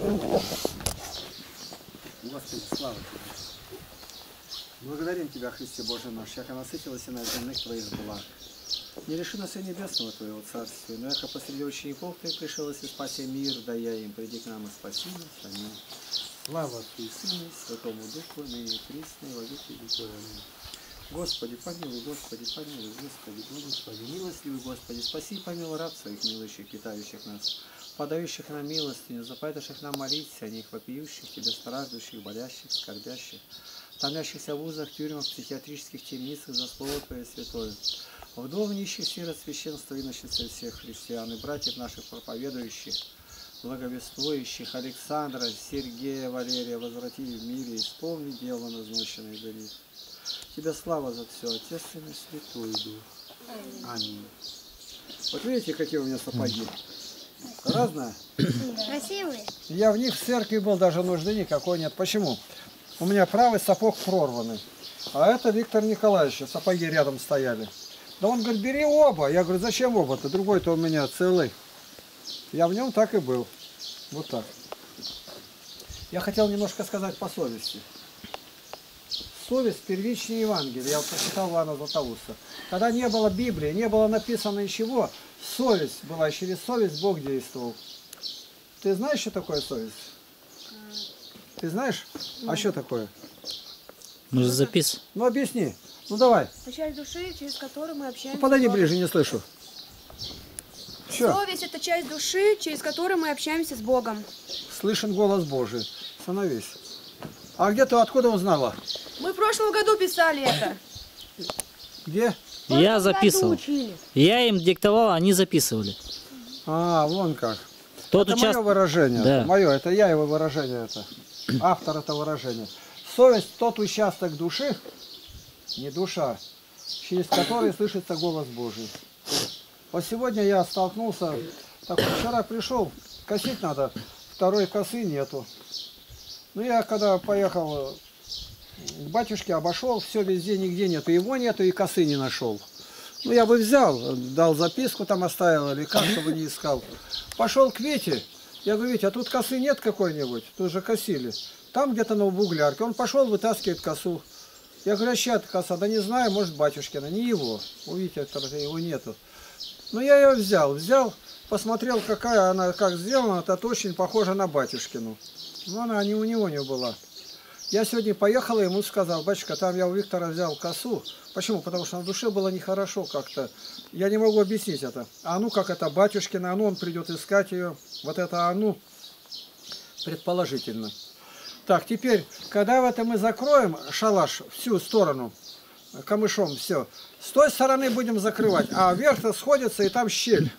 Господи, слава Тебе. Благодарим Тебя, Христе Божий наш, яко насытилась и на земных Твоих благ. Не лиши нас и небесного Твоего Царствия, но яко посреди учеников Ты пришел и спаси мир, дая им, приди к нам и спаси нас. Аминь. Слава Отцу и Сыну, и Святому Духу, ныне и присно, и во веки веков. Аминь. Господи, помилуй, Господи, помилуй, Господи, Господи, милостивый Господи, спаси и помилуй раб своих милующих, питающих нас, подающих нам милостыню, заповедавших нам молиться о них, вопиющих Тебе, страждущих, болящих, скорбящих, томящихся в узах, тюрьмах, психиатрических темницах за Слово Твое Святое, вдов нищих, сирот, священства и носителей всех христиан, и братьев наших проповедующих, благовествующих, Александра, Сергея, Валерия, возврати в мире, исполни дело назначенное за них. Тебе слава за все, Отец и Святой Дух. Аминь. Вот видите, какие у меня сапоги? Разные? Красивые. Я в них в церкви был, даже нужды никакой нет. Почему? У меня правый сапог прорванный, а это Виктор Николаевич, сапоги рядом стояли. Да он говорит, бери оба. Я говорю, зачем оба-то? Другой-то у меня целый. Я в нем так и был. Вот так. Я хотел немножко сказать по совести. Совесть первичнее Евангелия. Я вот прочитал Иоанна Златоуста. Когда не было Библии, не было написано ничего, совесть была, и через совесть Бог действовал. Ты знаешь, что такое совесть? Ты знаешь? А что такое? Может, запис? Ну объясни. Ну давай. Это часть души, через которую мы общаемся. Ну, подойди ближе, не слышу. Что? Совесть – это часть души, через которую мы общаемся с Богом. Слышен голос Божий. Становись. А где ты, откуда узнала? Мы в прошлом году писали это. Где? Я записывал. Я им диктовал, они записывали. А, вон как. Тот Это участок... мое выражение. Да. Это мое, это я его выражение. Это. Автор этого выражения. Совесть – тот участок души, не душа, через который слышится голос Божий. Вот сегодня я столкнулся, так вчера пришел, косить надо, второй косы нету. Ну я когда поехал к батюшке, обошел, все везде, нигде нету, его нету и косы не нашел. Ну я бы взял, дал записку там оставил или как, чтобы не искал. Пошел к Вите, я говорю, Витя, а тут косы нет какой-нибудь, тут же косили. Там где-то на углярке, он пошел, вытаскивает косу. Я говорю, а чья это коса? Да не знаю, может Батюшкина, не его. У Вити его нету. Ну я ее взял, посмотрел, какая она, как сделана, это очень похожа на Батюшкину. Но она не у него не была. Я сегодня поехал и ему сказал, батюшка, там я у Виктора взял косу. Почему? Потому что на душе было нехорошо как-то. Я не могу объяснить это. А ну как это Батюшкина, а ну он придет искать ее. Вот это а ну предположительно. Так, теперь, когда это мы закроем шалаш всю сторону, камышом все, с той стороны будем закрывать, а вверх-то сходится и там щель.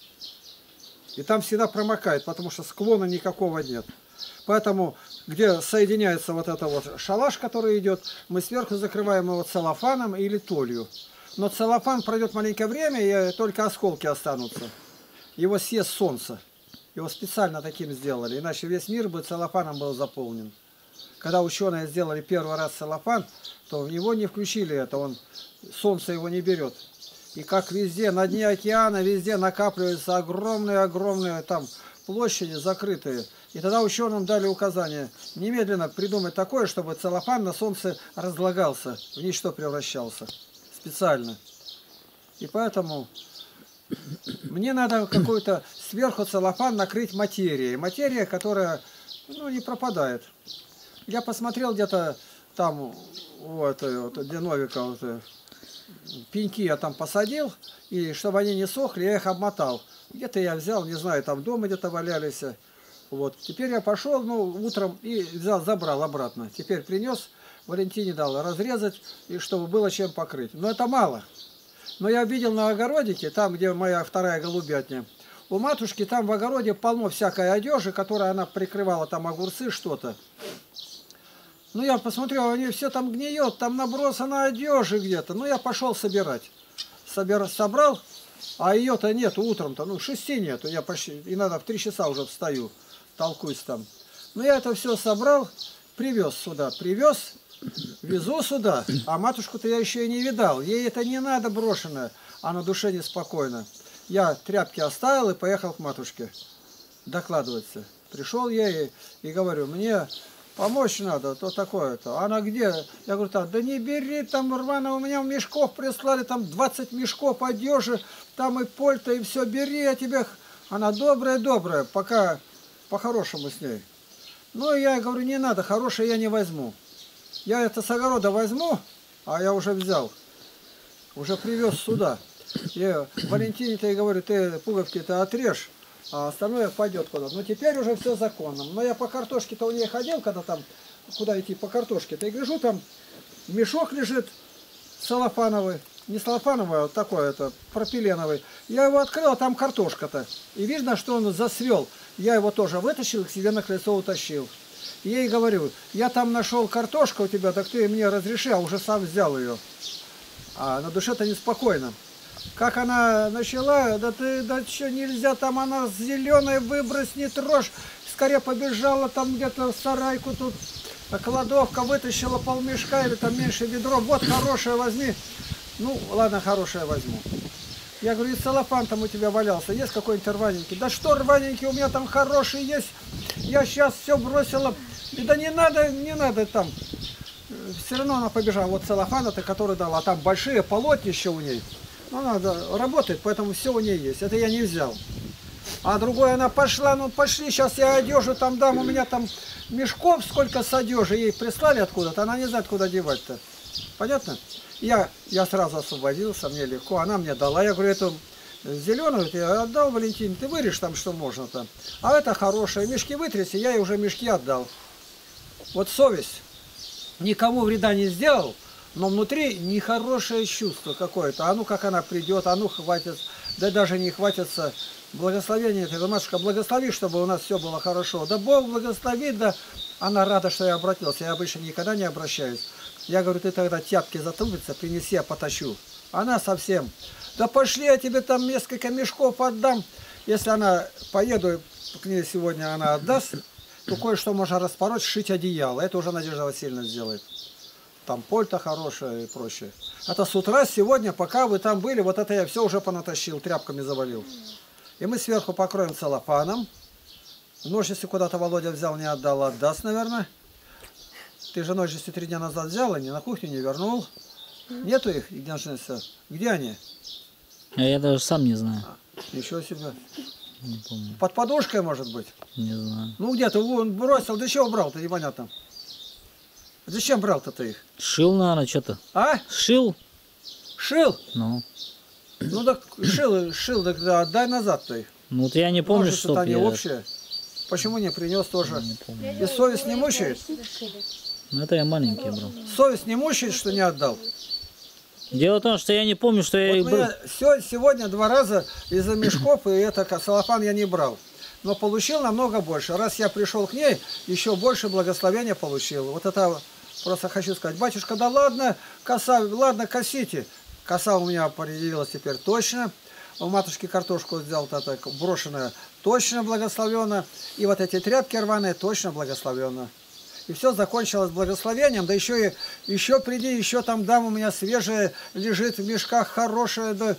И там всегда промокает, потому что склона никакого нет. Поэтому, где соединяется вот это вот шалаш, который идет, мы сверху закрываем его целлофаном или толью. Но целлофан пройдет маленькое время, и только осколки останутся. Его съест солнце. Его специально таким сделали, иначе весь мир бы целлофаном был заполнен. Когда ученые сделали первый раз целлофан, то в него не включили это, солнце его не берет. И как везде, на дне океана, везде накапливаются огромные там площади закрытые. И тогда ученым дали указание немедленно придумать такое, чтобы целлофан на солнце разлагался, в ничто превращался. Специально. И поэтому мне надо какой-то сверху целлофан накрыть материей. Материя, которая не пропадает. Я посмотрел где-то там, вот, где Новика, пеньки я там посадил, и чтобы они не сохли, я их обмотал. Где-то я взял, не знаю, там дома где-то валялись. Вот. Теперь я пошел, утром и взял, забрал обратно. Теперь принес, Валентине дал разрезать, и чтобы было чем покрыть. Но это мало. Но я видел на огородике, там, где моя вторая голубятня, у матушки там в огороде полно всякой одежи, которой она прикрывала, там огурцы, что-то. Ну, я посмотрел, они все там гниет, там набросано одежи где-то. Ну, я пошел собирать. Собрал, а ее-то нету утром-то, 6 нету. Я почти, иногда в 3 часа уже встаю, толкуюсь там. Ну, я это все собрал, привез сюда, везу сюда. А матушку-то я еще и не видал. Ей это не надо брошенное, а на душе неспокойно. Я тряпки оставил и поехал к матушке докладываться. Пришел я и говорю, мне помочь надо, то такое-то. Она где? Я говорю, так, да не бери, там рвано, у меня в мешков прислали, там 20 мешков одежи, там и польта, и все, бери, я тебе... Она добрая, пока по-хорошему с ней. Ну, я говорю, не надо, хорошее я не возьму. Я это с огорода возьму, а я уже взял, уже привез сюда. Я Валентине-то и говорю, ты пуговки-то отрежь, а остальное пойдет куда-то. Но теперь уже все законно. Но я по картошке-то у нее ходил, когда там, куда идти по картошке-то, и гляжу, там мешок лежит целлофановый. Не целлофановый, а вот такой, это пропиленовый. Я его открыл, а там картошка-то. И видно, что он засвел. Я его тоже вытащил, к себе на крыльцо утащил. И я ей говорю, я там нашел картошку у тебя, так ты мне разреши, а уже сам взял ее. А на душе-то неспокойно. Как она начала, да ты, да что, нельзя, там она зеленая, выбрось, не трожь. Скорее побежала там где-то в сарайку, тут кладовка, вытащила полмешка или там меньше ведро. Вот хорошее возьми. Ну, ладно, хорошее возьму. Я говорю, и целлофан там у тебя валялся, есть какой-нибудь рваненький? Да что рваненький, у меня там хороший есть. Я сейчас все бросила. И да не надо там. Все равно она побежала. Вот целлофан-то, который дала. А там большие полотнища у ней. Ну, она работает, поэтому все у нее есть. Это я не взял. А другой она пошла, ну пошли, сейчас я одежу там дам. У меня там мешков сколько с одежи. Ей прислали откуда-то, она не знает, куда девать-то. Понятно? Я сразу освободился, мне легко. Она мне дала. Я говорю, эту зеленую я отдал, Валентине, ты вырежь там, что можно-то. А это хорошее. Мешки вытряси, я ей уже мешки отдал. Вот совесть. Никому вреда не сделал, но внутри нехорошее чувство какое-то. А ну как она придет, а ну хватит. Да даже не хватится. Благословение, ты, матушка, благослови, чтобы у нас все было хорошо. Да Бог благословит, да. Она рада, что я обратился. Я обычно никогда не обращаюсь. Я говорю, ты тогда тяпки затупится, принеси, я потащу. Она совсем. Да пошли, я тебе там несколько мешков отдам. Если она, поеду к ней сегодня, она отдаст, то кое-что можно распороть, сшить одеяло. Это уже Надежда Васильевна сделает. Там польта хорошая и прочее. Это с утра сегодня, пока вы там были, вот это я все уже понатащил, тряпками завалил. И мы сверху покроем целлофаном. Ножницы куда-то Володя взял, не отдал, отдаст, наверное. Ты же ножницы 3 дня назад взял, и на кухню не вернул. Нету их, ножницы? Где они? А я даже сам не знаю. Еще себе. Не помню. Под подушкой, может быть? Не знаю. Ну где-то он бросил, да чего брал-то, непонятно. Зачем брал-то ты их? Шил, наверное, что-то. А? Шил? Шил? Ну. Ну так шил, так да, отдай назад-то их. Ну вот я не помню, Ножницы-то что они я... общие. Почему не принес тоже? Не помню. И совесть не мучает? Ну это я маленький брал. Совесть не мучает, что не отдал? Дело в том, что я не помню, что я их Вот брал. сегодня 2 раза из-за мешков, и это целлофан я не брал. Но получил намного больше. Раз я пришел к ней, еще больше благословения получил. Вот это просто хочу сказать. Батюшка, да ладно, коса, ладно, косите. Коса у меня появилась теперь точно. У матушки картошку взял, так брошенная, точно благословенно. И вот эти тряпки рваные точно благословенно. И все закончилось благословением. Да еще приди, еще там дам, у меня свежее лежит в мешках, хорошее. Да.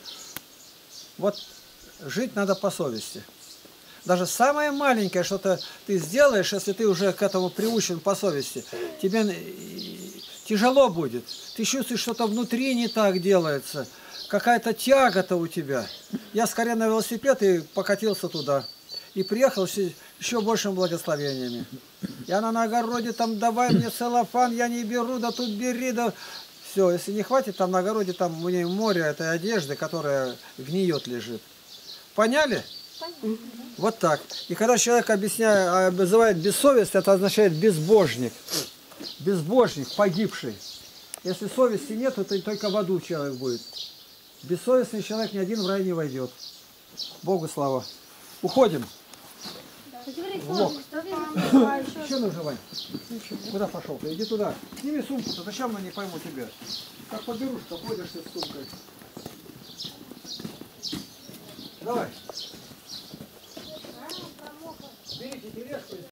Вот жить надо по совести. Даже самое маленькое что-то ты сделаешь, если ты уже к этому приучен по совести, тебе тяжело будет. Ты чувствуешь, что-то внутри не так делается. Какая-то тяга-то у тебя. Я скорее на велосипед и покатился туда. И приехал с еще большими благословениями. И она на огороде там, давай мне целлофан, я не беру, да тут бери, да... Все, если не хватит, там на огороде, там у нее море этой одежды, которая гниет лежит. Поняли? Понятно. Вот так. И когда человек называет бессовесть, это означает безбожник. Безбожник, погибший. Если совести нет, то только в аду человек будет. Бессовестный человек ни один в рай не войдет. Богу слава. Уходим. Влог. Еще наживай. Куда пошел? Иди туда. Сними сумку-то. Зачем она, не пойму тебя? Как поберушь-то, ходишь с сумкой. Давай. Берите тележку.